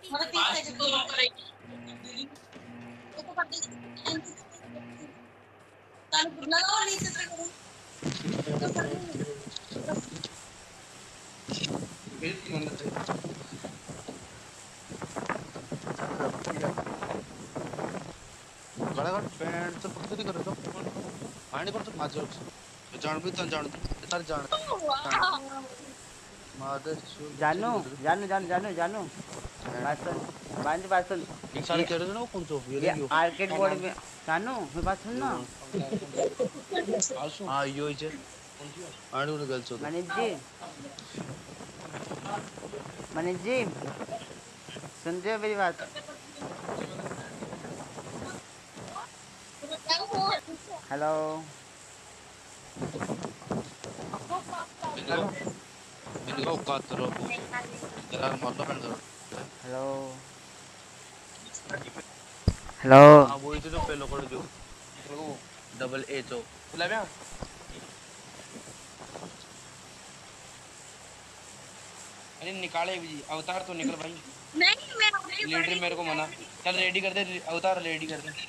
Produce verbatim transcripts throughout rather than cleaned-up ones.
मतलब तीस सेकंड तो तो कर दे चालू लगाओ नीचे से करो तो कर गड़ा गड़ बैंड से पक्का नहीं करे तो मारने कर तो माजो जान भी तो जान तार जान मादर जानू जानू जानू जानू जानू बात सुन बांध बात सुन एक साल कह रहे थे ना वो कौन सा ये ये आर्केड बोर्ड में जानू मैं बात सुन ना हाँ यो ही है आने वाले गर्ल्स होते मनीष जी मनीष जी सुनते हो मेरी बात हेलो इनको कातरो यार मरना पड़ेगा हेलो हेलो हाँ वो ही तो पहले कोड जो डबल एच ओ बुला क्या अरे निकाले भी अवतार तो निकल भाई नहीं मैं लीडर मेरे को मना चल रेडी कर दे अवतार रेडी कर दे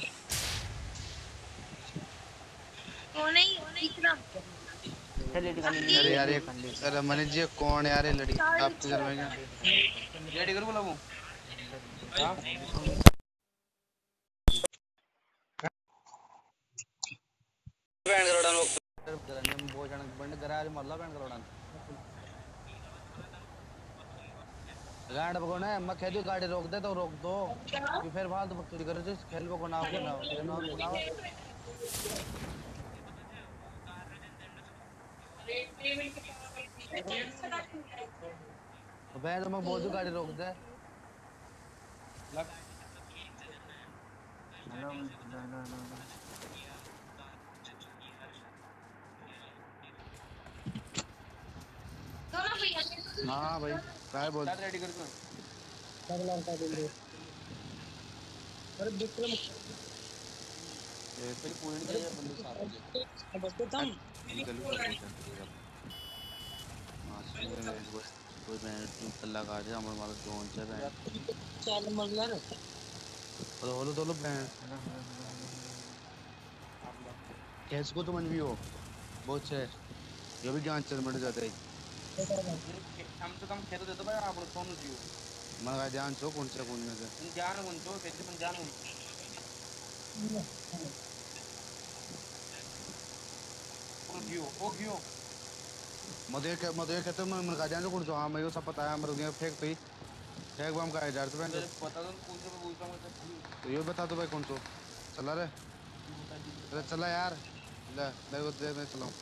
वो नहीं इतना अरे यार ये अरे मनीष जी कौन यार ये लड़ी आप तो जर में रेडी कर बोला वो हां बैंड करोड़ा लोग ने वो जन बंद गराज मल्ला बैंड करोड़ा गाड़ बगोना मैं कह दूं गाड़ी रोक दे तो रोक दो कि फिर फालतू बकचोदी कर रहे खेल को ना हो ना ना ना मैं तो मैं बोल दूं गाड़ी रोक दे लग हेलो हेलो हेलो हां भाई काय बोल रेडी कर दो सब लड़का दे दे अरे विक्रम ये फिर पॉइंट दे बंदे साथ अब बस तुम निकल लो हां सुन ले कोई मैं तल्ला का दे हमर मार जोन से मैं चल मरला रे तो होलो तो लो बैंड कैसे को तो मन भी हो बहुत है ये भी जान चल मर जाता है कम से कम खेतो देतो भाई आपण सोनू जीव मला ध्यान छो कोणच्या कोणने ध्यान म्हणतो त्याचे पण ध्यान म्हणतो ओ गियो ओ गियो मधे के मधे कहते मैं मन का ध्यान कोण छो हां मैं यो सब पता है मर गया फेंक पई फेंक बम का है डर तो पता तो कौन से पूछता मैं तो यो बता दो भाई कौन सो चला रे अरे चला यार ले मेरे को दे मैं चलाऊं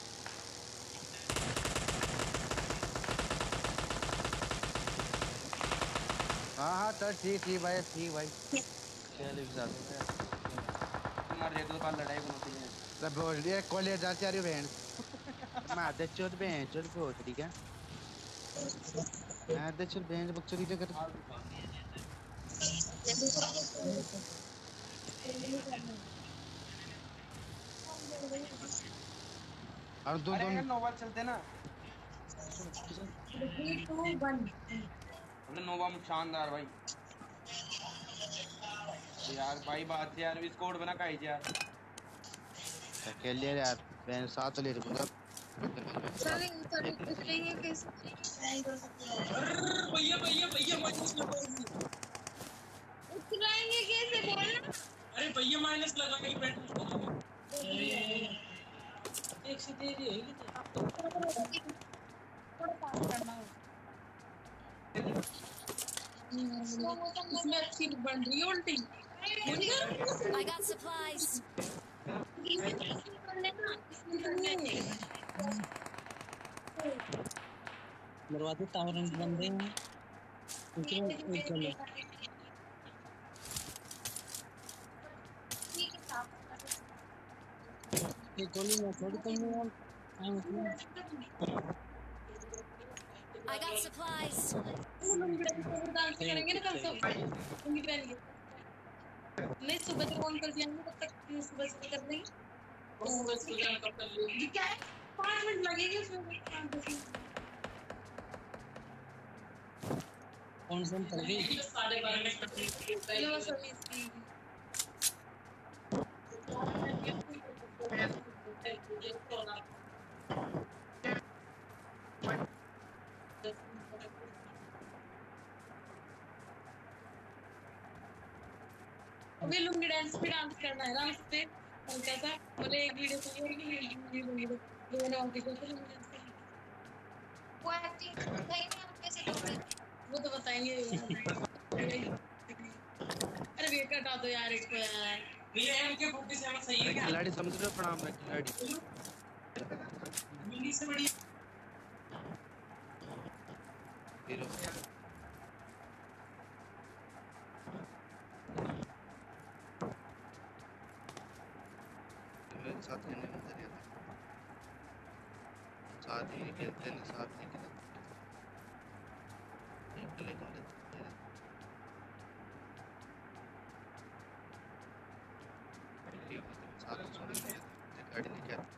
हाँ हाँ चल ठीक ठीक भाई ठीक भाई चल एक साथ तुम्हारे एक दो बार लड़ाई बनती है तब बोल दिया कॉलेज जाती आ रही बहन मैं आधे चोट बहन चोट बहुत ठीक है मैं आधे चोट बहन बकचोदी तो कर और दो दो नोवा चलते ना थ्री टू वन अपने नोवा में शानदार भाई यार भाई बात यार भी स्कोर बना काई यार खेल लिया यार मैं साथ ले रहा हूं चलेंगे चलेंगे कैसे भैया भैया भैया माइनस लगाएंगे उतराएंगे कैसे बोलना अरे भैया माइनस लगाने की बैठ एक से दे दिए इसमें अच्छी बन रही है उल्टी I got supplies. दरवाजे टावर बंद हैं चलो ये गोली में थोड़ी कम है I got supplies. करेंगे ना कल सब नहीं सुबह तक फोन कर दिया तब तक सुबह से कर देंगे सुबह से कब कर लेंगे क्या है पाँच मिनट लगेंगे उसमें कौन सा पड़ गई? साढ़े बारह में चलो सभी इसकी अभी लुंगी डांस पे डांस करना है डांस पे हल्का सा बोले एक वीडियो चाहिए कि लुंगी लुंगी दोनों आंटी को लुंगी डांस करना वो एक्टिंग नहीं नहीं आप कैसे करोगे वो तो बताएंगे अरे वेट हटा दो यार इसको यार भैया इनके फोकस है सही है क्या खिलाड़ी समझ रहे हो प्रणाम है खिलाड़ी मिली से बड़ी हीरो मेरे साथ खेलने में मजा नहीं आता साथ ही खेलते हैं साथ नहीं खेलते अकेले कर लेते हैं साथ छोड़ के गाड़ी लेके आते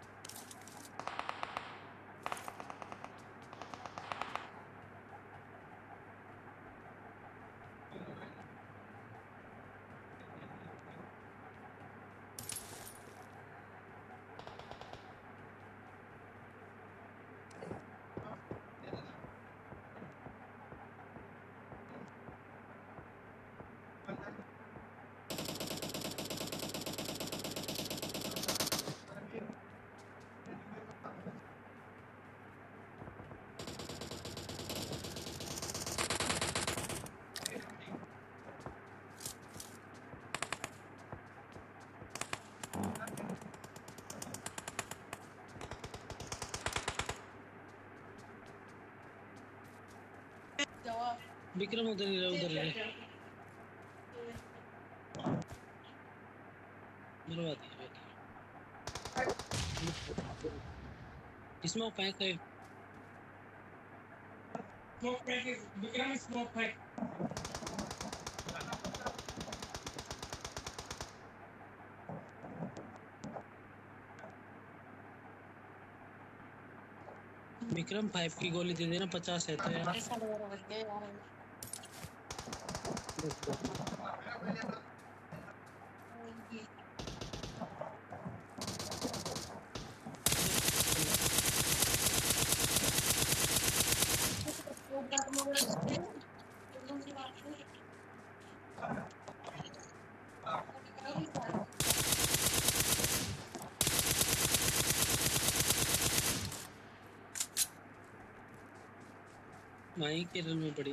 विक्रम उधर ही रहे उधर ही रहे मरवा दिया स्मोक पैक है smoke pack Vikram smoke pack Vikram five की गोली दे देना पचास है तो यार माई केरल में पड़ी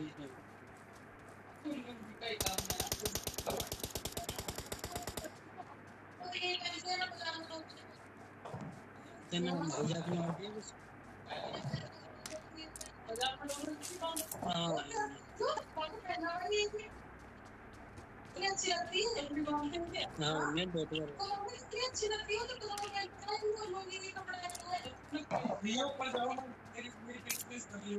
तेना भैया को मार दिया बस हाँ अच्छी लगती है हाँ मैं बहुत बार अच्छी लगती है तो लोगी नहीं कपड़ा भैया ऊपर जाओ मेरी मेरी फिटनेस कर ली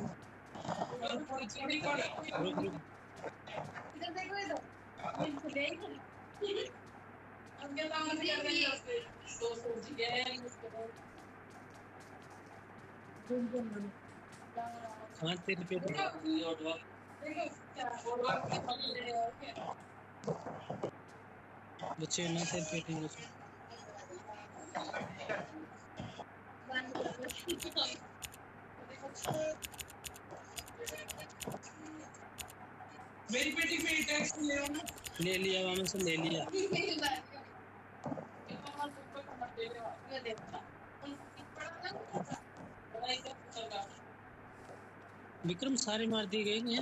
रुक रुक इधर देखो इधर अब क्या काम किया मैंने उससे सो सो जी गए उसके बाद हाँ तेरे पेट में देखो क्या और बात के पकड़ ले और क्या बच्चे ना तेरे पेट में मेरी बेटी पे टैक्स ले लो ना ले लिया वहाँ से ले लिया विक्रम सारे मार दिए गए ना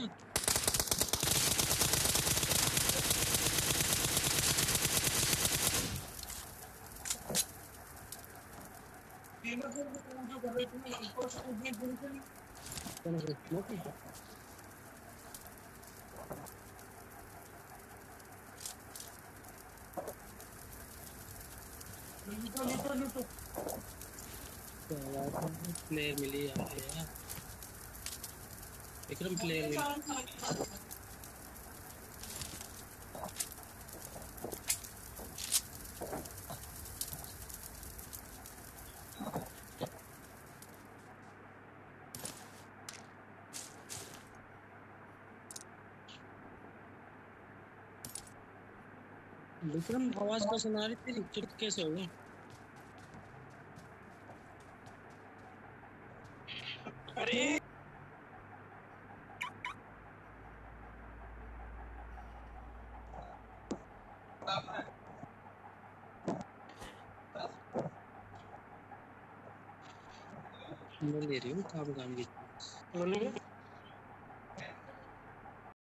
प्लेयर मिली यहाँ पे यार विक्रम प्लेयर मिली विक्रम आवाज को सुना रही थी, चुप कैसे हो गए? अरे मैं ले रही हूँ काम काम की।